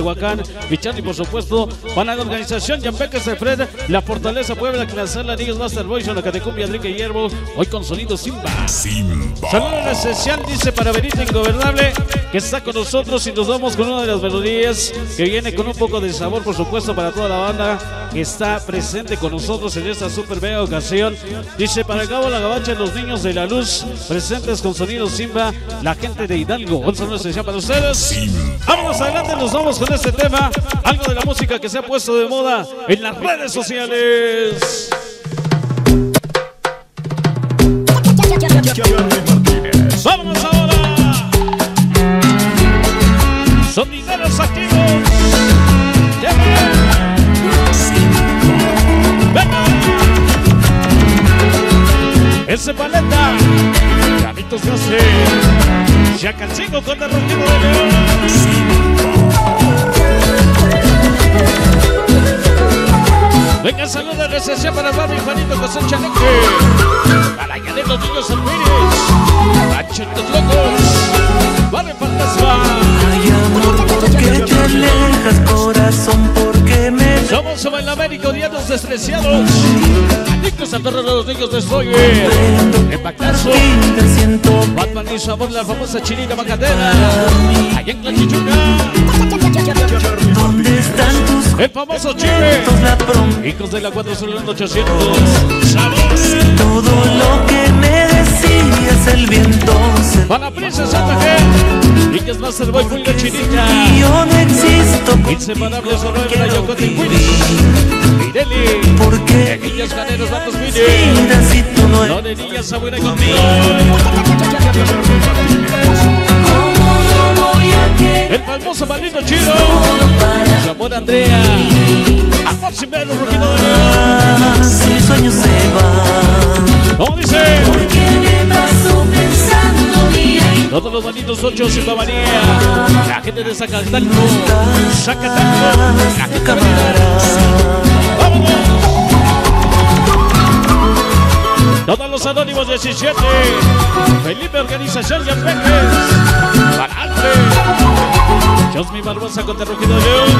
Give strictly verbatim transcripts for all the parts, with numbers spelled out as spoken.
Tehuacán, Michani, por supuesto, para la organización Yampeques de Fred, la Fortaleza Puebla, Clasala, Niños Master Boys, la Catecumbia, Enrique Hierbo, hoy con sonido Simba. Simba. Saludos especial, dice para Benito Ingobernable, que está con nosotros y nos vamos con una de las melodías que viene con un poco de sabor, por supuesto, para toda la banda que está presente con nosotros en esta super bella ocasión. Dice para el Cabo La Gabacha, los niños de la luz, presentes con sonido Simba, la gente de Hidalgo. Un saludo especial para ustedes. Simba. Vámonos adelante, nos vamos con este tema, algo de la música que se ha puesto de moda en las redes sociales. Vámonos ahora. Sonideros activos. Venga. Ese paleta. Chavitos no sé. Chacalcingo con el ronquido de León. Venga, saludos de recepción para Barrio y Juanito José Chaneque. Para allá de los niños Alpines. Panchitos locos. Barrio Fantasma. Ay, amor, ¿por qué te alejas, corazón? ¿Por qué me... Somos en América, odiados, despreciados. Adictos al terror de los niños Destroyer. En Baclazo. Batman y su amor, la famosa chinita macatera. Allá en Tlachichuca. ¿Dónde están tus... El famoso Chile. La prom... Hijos de la cuatro sobre el ochocientos. Todo lo que me decías el viento se... Para Princesa G. Niñas Master Boy, muy la chinita. Y yo no existo. Inseparables, honor de la Yocote y Willy. Mireli. ¿Por qué? De niños ganeros, vatos Willy. Mira si tú no... No de niñas abuela conmigo. El famoso maldito Chino. Su amor Andrea. Amor sin ver los rugidos de León. Si mis sueños se van. ¿Cómo dice? ¿Por qué me paso pensando día y Todos los malditos ocho sin manía. La gente de Zacatecas. Zacatecas. La gente de ¡vámonos! Todos los anónimos diecisiete. Felipe Organización Yampeques. Para Alfred. Josmi Barbosa con Terrugido León.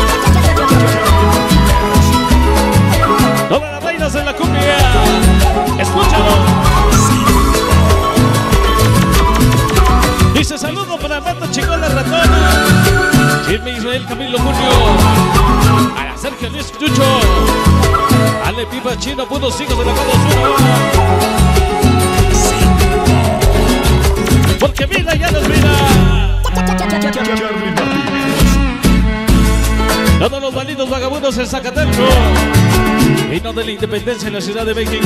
Todas las reinas en la cumbia. Escúchalo. Dice saludo para Marta Chingón la ratona. Jimmy Israel Camilo Julio. Para Sergio Luis Chucho. Ale Pipa Chino, putos hijos de la Cabo Sur. Porque vida ya nos vida. Todos los malditos vagabundos en Zacatenco. Vino de la independencia en la Ciudad de México.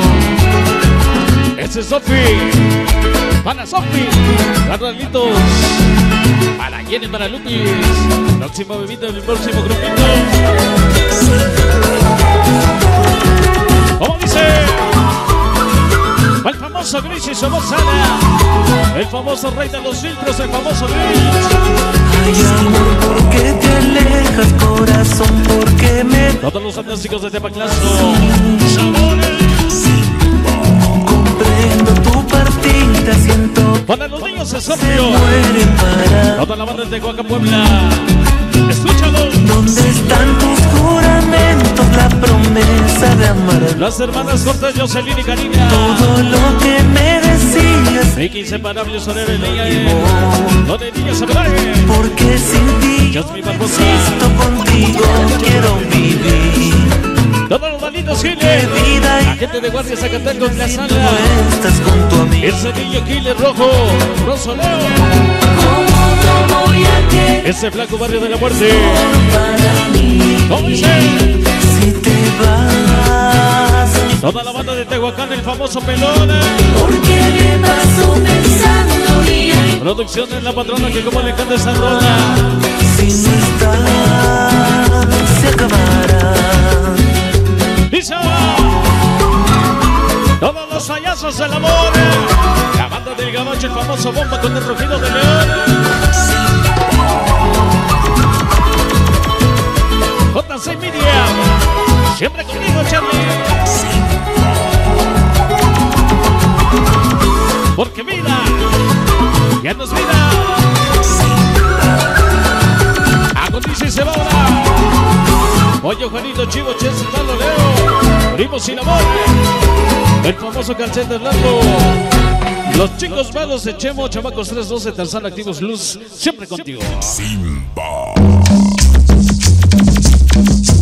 Ese es Sofi. Para Sofi. Carnalitos. Para Jenny, para Lupis. Próximo bebito del próximo grupito. ¿Cómo dice? El famoso Gris y su voz sana. El famoso rey de los filtros, el famoso Gris. ay, amor, ¿por qué te alejas, corazón? ¿Por qué me... Todos los fantásticos de Tepaclazo. Comprendo tu partida, siento... Para los niños se se sonrió. mueren para... Toda la banda de Tehuacán, Puebla. Escúchalo. ¿Dónde están tus juramentos, la promesa de amar? Las hermanas Cortés, Jocelyn y Karina. Todo lo que me decías, Vicky inseparable, Soler y Leia. No de niñas se trae. porque sin ti Josmi Barbosa. existo contigo, quiero vivir. Todos los malditos De giles. vida La y gente de Guardia Zacatecas, la si tú sala. no estás junto a mí. Ese niño killer rojo, Rosoleo. ¿Cómo no voy a querer Ese flaco barrio de la muerte. para mí? ¿Cómo dice? Si te vas, Toda la banda de Tehuacán, el famoso Pelón. porque me paso pensando día y Producción es la patrona que como le canta esa rola. si no estás, se acabará. Dice ahora. Todos los payasos del amor. La banda del Gabacho, el famoso Bomba con el rugido de León. J C Media. Siempre conmigo, Charlie. Porque vida, ya nos vida. Agoniza. Oye, Juanito, Chivo, Chelsea, Pablo, Leo. Primo sin amor. El famoso calceta blanco. Los chicos malos de Chemo, chamacos tres doce, Tarzán, Activos Luz. Siempre contigo. Simba.